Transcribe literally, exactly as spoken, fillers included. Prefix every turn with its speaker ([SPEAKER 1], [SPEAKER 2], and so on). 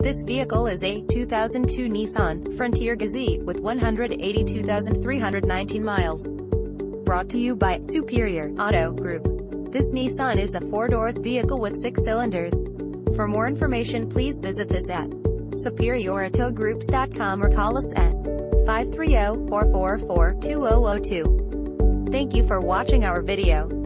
[SPEAKER 1] This vehicle is a two thousand two Nissan Frontier Goxee with one hundred eighty-two thousand three hundred nineteen miles. Brought to you by Superior Auto Group. This Nissan is a four-doors vehicle with six cylinders. For more information, please visit us at superior auto groups dot com or call us at five three zero, four four four, two zero zero two. Thank you for watching our video.